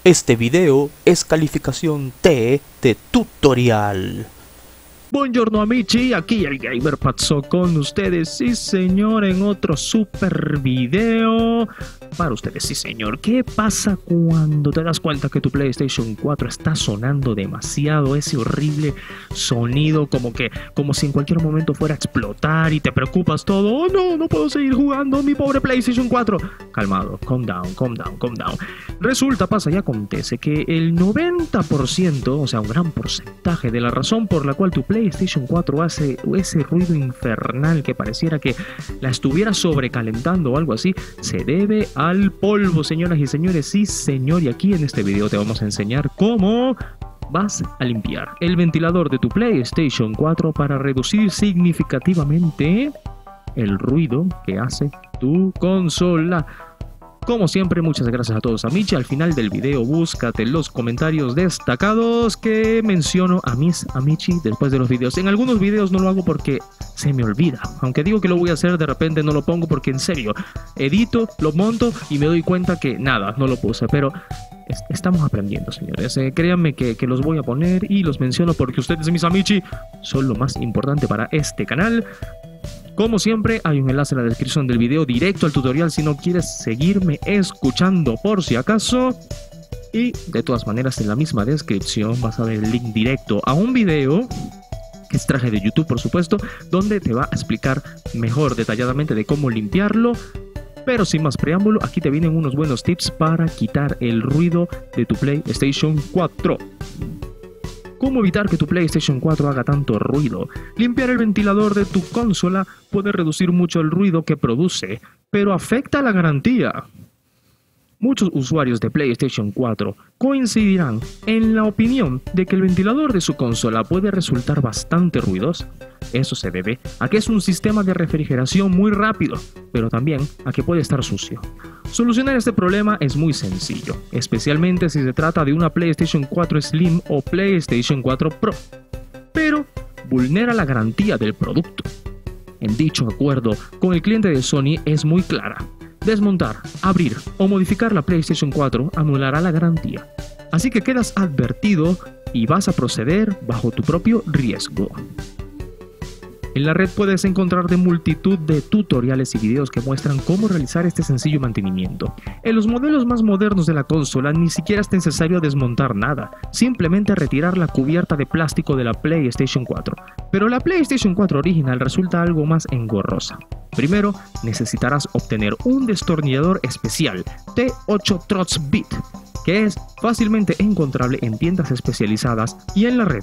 Este video es calificación T de tutorial. Buongiorno amici, aquí el Gamer Pazzo con ustedes, sí señor, en otro super video para ustedes, sí señor. ¿Qué pasa cuando te das cuenta que tu PlayStation 4 está sonando demasiado? Ese horrible sonido como si en cualquier momento fuera a explotar y te preocupas todo. Oh no, no puedo seguir jugando mi pobre PlayStation 4. Calmado, calm down, calm down, calm down. Resulta, pasa y acontece que el 90%, o sea un gran porcentaje de la razón por la cual tu PlayStation 4 hace ese ruido infernal que pareciera que la estuviera sobrecalentando o algo así, se debe al polvo, señoras y señores. Sí señor, y aquí en este video te vamos a enseñar cómo vas a limpiar el ventilador de tu PlayStation 4 para reducir significativamente el ruido que hace tu consola. Como siempre, muchas gracias a todos amici. Al final del video búscate los comentarios destacados que menciono a mis amici después de los videos. En algunos videos no lo hago porque se me olvida. Aunque digo que lo voy a hacer, de repente no lo pongo porque en serio, edito, lo monto y me doy cuenta que nada, no lo puse. Pero estamos aprendiendo, señores. Créanme que los voy a poner y los menciono porque ustedes, mis amici, son lo más importante para este canal. Como siempre, hay un enlace en la descripción del video directo al tutorial si no quieres seguirme escuchando por si acaso. Y de todas maneras en la misma descripción vas a ver el link directo a un video que extraje de YouTube, por supuesto, donde te va a explicar mejor detalladamente de cómo limpiarlo. Pero sin más preámbulo, aquí te vienen unos buenos tips para quitar el ruido de tu PlayStation 4. ¿Cómo evitar que tu PlayStation 4 haga tanto ruido? Limpiar el ventilador de tu consola puede reducir mucho el ruido que produce, pero afecta la garantía. Muchos usuarios de PlayStation 4 coincidirán en la opinión de que el ventilador de su consola puede resultar bastante ruidoso. Eso se debe a que es un sistema de refrigeración muy rápido, pero también a que puede estar sucio. Solucionar este problema es muy sencillo, especialmente si se trata de una PlayStation 4 Slim o PlayStation 4 Pro, pero vulnera la garantía del producto. En dicho acuerdo con el cliente de Sony es muy clara. Desmontar, abrir o modificar la PlayStation 4 anulará la garantía. Así que quedas advertido y vas a proceder bajo tu propio riesgo. En la red puedes encontrar de multitud de tutoriales y videos que muestran cómo realizar este sencillo mantenimiento. En los modelos más modernos de la consola ni siquiera es necesario desmontar nada, simplemente retirar la cubierta de plástico de la PlayStation 4. Pero la PlayStation 4 original resulta algo más engorrosa. Primero, necesitarás obtener un destornillador especial T8 Trots Bit, que es fácilmente encontrable en tiendas especializadas y en la red.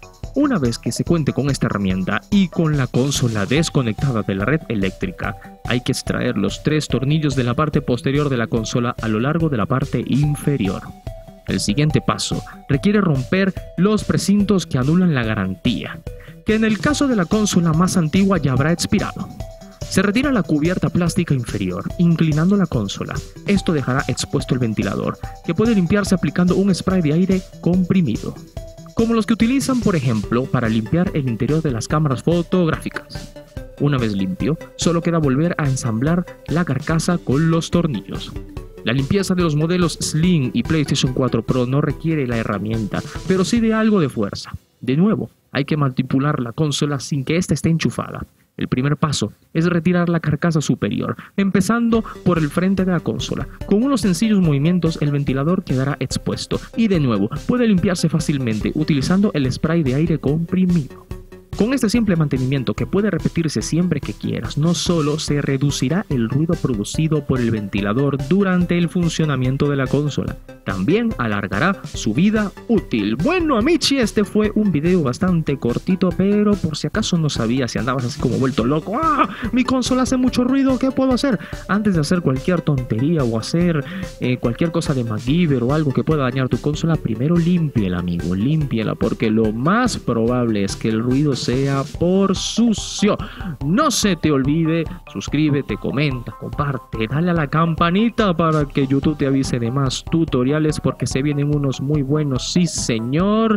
Una vez que se cuente con esta herramienta y con la consola desconectada de la red eléctrica, hay que extraer los 3 tornillos de la parte posterior de la consola a lo largo de la parte inferior. El siguiente paso requiere romper los precintos que anulan la garantía, que en el caso de la consola más antigua ya habrá expirado. Se retira la cubierta plástica inferior, inclinando la consola. Esto dejará expuesto el ventilador, que puede limpiarse aplicando un spray de aire comprimido, como los que utilizan, por ejemplo, para limpiar el interior de las cámaras fotográficas. Una vez limpio, solo queda volver a ensamblar la carcasa con los tornillos. La limpieza de los modelos Slim y PlayStation 4 Pro no requiere la herramienta, pero sí de algo de fuerza. De nuevo, hay que manipular la consola sin que ésta esté enchufada. El primer paso es retirar la carcasa superior, empezando por el frente de la consola. Con unos sencillos movimientos el ventilador quedará expuesto y de nuevo puede limpiarse fácilmente utilizando el spray de aire comprimido. Con este simple mantenimiento, que puede repetirse siempre que quieras, no solo se reducirá el ruido producido por el ventilador durante el funcionamiento de la consola, también alargará su vida útil. Bueno amici, este fue un video bastante cortito, pero por si acaso no sabías, si andabas así como vuelto loco, ¡ah! Mi consola hace mucho ruido, ¿qué puedo hacer? Antes de hacer cualquier tontería o hacer cualquier cosa de MacGyver o algo que pueda dañar tu consola, primero límpiala, amigo, límpiala, porque lo más probable es que el ruido sea por sucio. No se te olvide, suscríbete, comenta, comparte, dale a la campanita para que YouTube te avise de más tutoriales, porque se vienen unos muy buenos, sí señor.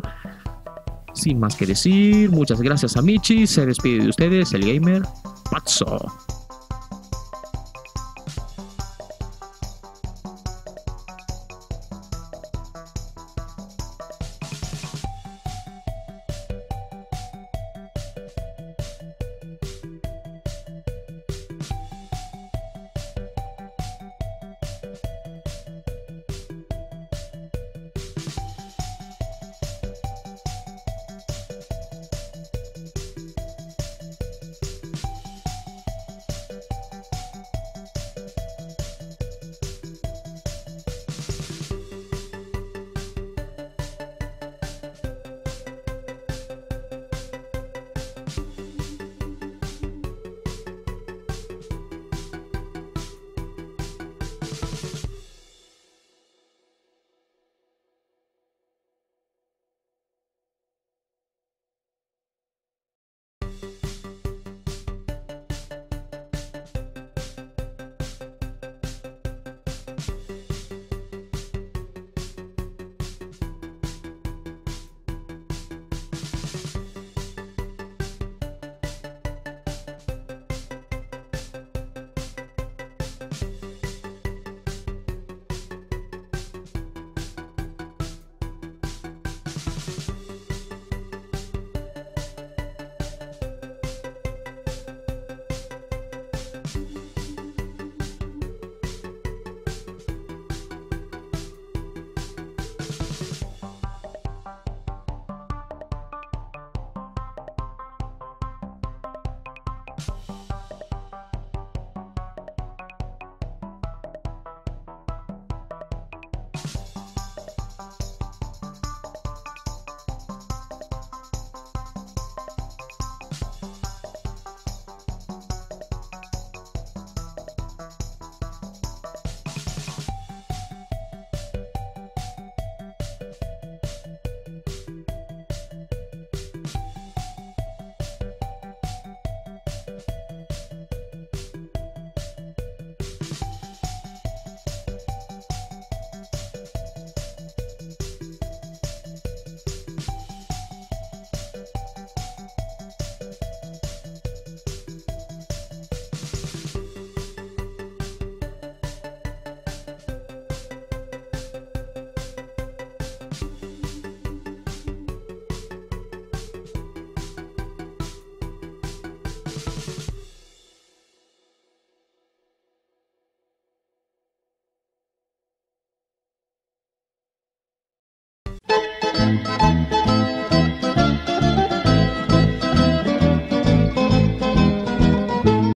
Sin más que decir, muchas gracias amici, se despide de ustedes el Gamer Pazzo.